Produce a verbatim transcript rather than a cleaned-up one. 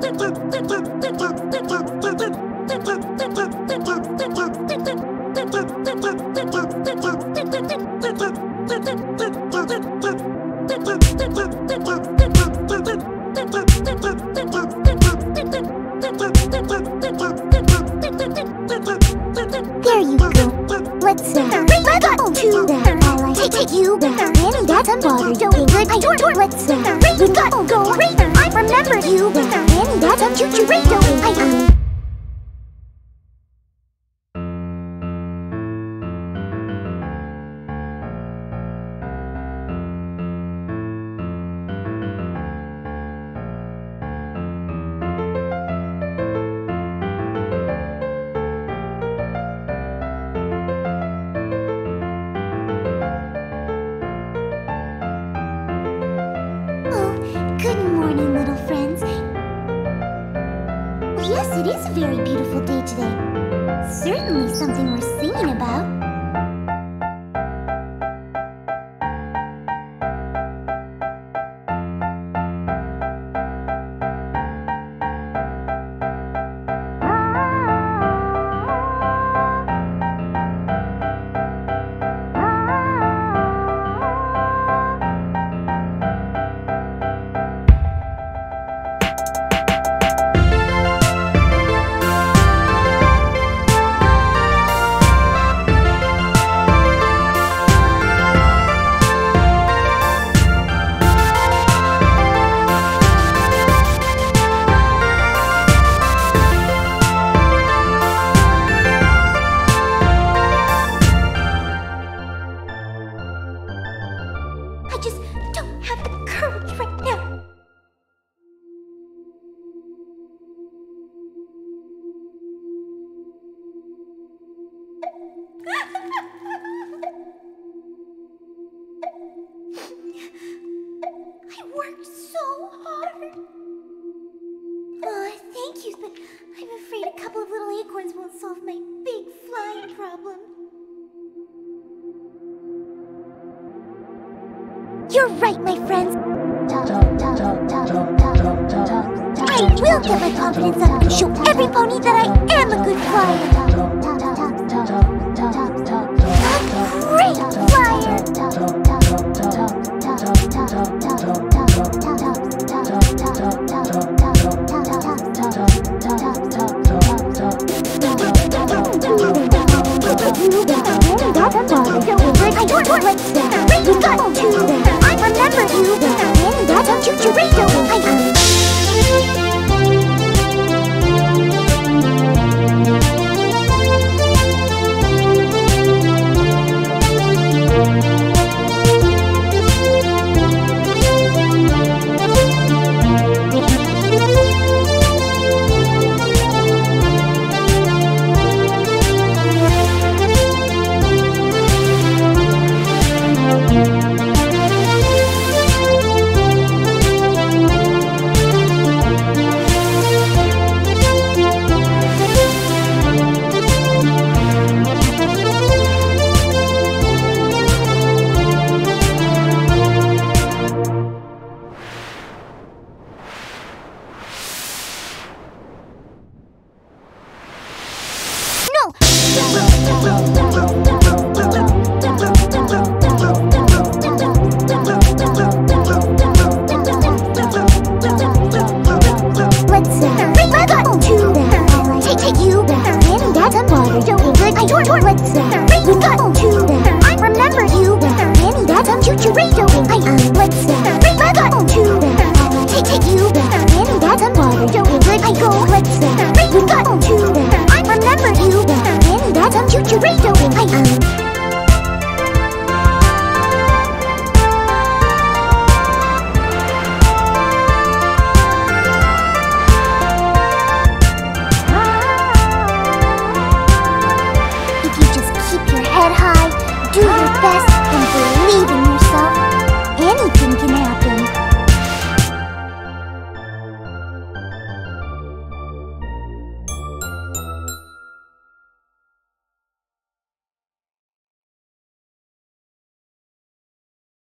There you go. Let's uh, got to that. I like take, take you back. Annie, that's a butter. Doing good. I don't. Let's uh, we got to go. I remember you back. Annie, that's a choo choo. Doing. I um. Good morning, little friends. Well, yes, it is a very beautiful day today. Certainly something worth singing about. I just don't have the courage right now. I worked so hard. Oh, thank you, but I'm afraid a couple of little acorns won't solve my big flying problem. You're right, my friends. I will get my confidence up and show every pony that I am a good flyer. A great flyer.